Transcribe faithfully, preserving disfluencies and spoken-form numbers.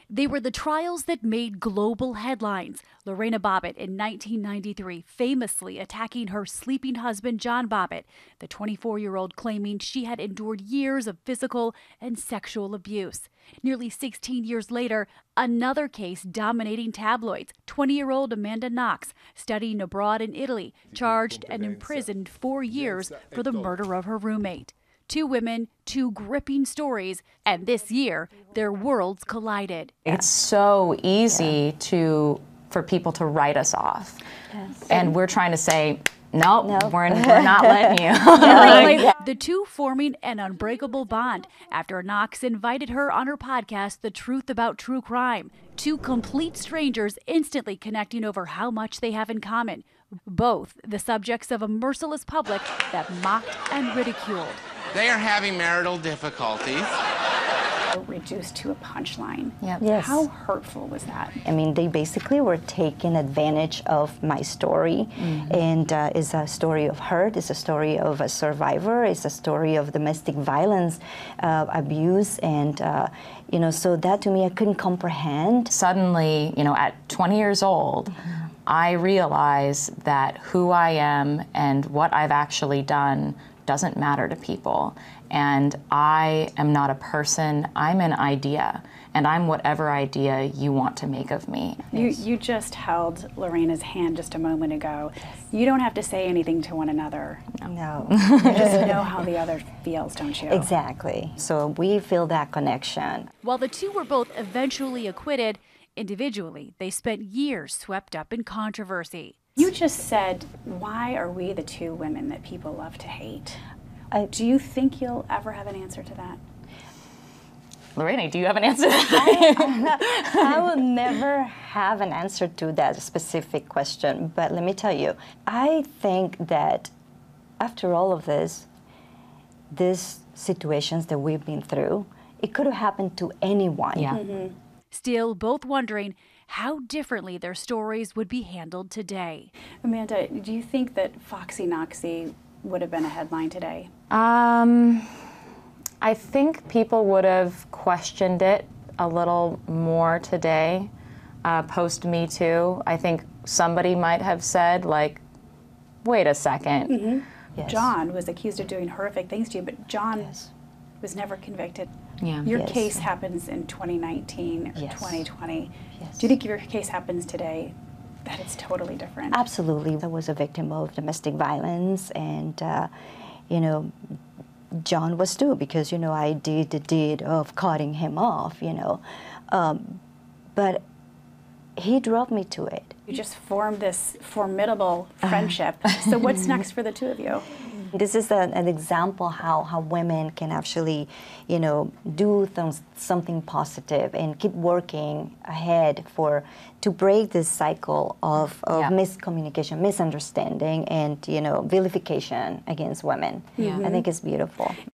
They were the trials that made global headlines. Lorena Bobbitt in nineteen ninety-three famously attacking her sleeping husband, John Bobbitt, the twenty-four-year-old claiming she had endured years of physical and sexual abuse. Nearly sixteen years later, another case dominating tabloids. twenty-year-old Amanda Knox, studying abroad in Italy, charged and imprisoned four years for the murder of her roommate. Two women, two gripping stories, and this year, their worlds collided. It's so easy yeah. to for people to write us off. Yes. And we're trying to say, nope, nope. We're, we're not letting you. Yeah. The two forming an unbreakable bond after Knox invited her on her podcast, The Truth About True Crime. Two complete strangers instantly connecting over how much they have in common. Both the subjects of a merciless public that mocked and ridiculed. They are having marital difficulties. Reduced to a punchline. Yep. Yes. How hurtful was that? I mean, they basically were taking advantage of my story, mm-hmm. and uh, it's a story of hurt, it's a story of a survivor, it's a story of domestic violence, uh, abuse, and uh, you know, so that to me I couldn't comprehend. Suddenly, you know, at twenty years old, mm-hmm. I realize that who I am and what I've actually done doesn't matter to people. And I am not a person, I'm an idea. And I'm whatever idea you want to make of me. You, you just held Lorena's hand just a moment ago. Yes. You don't have to say anything to one another. No. You just know how the other feels, don't you? Exactly. So we feel that connection. While the two were both eventually acquitted, individually, they spent years swept up in controversy. You just said, why are we the two women that people love to hate? Uh, do you think you'll ever have an answer to that? Lorena, do you have an answer to that? I, I will never have an answer to that specific question, but let me tell you, I think that after all of this, these situations that we've been through, it could have happened to anyone. Yeah. Mm-hmm. Still, both wondering how differently their stories would be handled today. Amanda, do you think that Foxy Knoxy would have been a headline today? Um, I think people would have questioned it a little more today, uh, post Me Too. I think somebody might have said, like, wait a second. Mm-hmm. Yes. John was accused of doing horrific things to you, but John yes. was never convicted. Yeah. Your yes. case happens in twenty nineteen or yes. twenty twenty. Yes. Do you think if your case happens today, that it's totally different? Absolutely. I was a victim of domestic violence, and, uh, you know, John was too, because, you know, I did the deed of cutting him off, you know. Um, but he drove me to it. You just formed this formidable friendship. So what's next for the two of you? This is a, an example how, how women can actually, you know, do th something positive and keep working ahead for to break this cycle of, of yeah. miscommunication, misunderstanding, and, you know, vilification against women. Yeah. I think it's beautiful.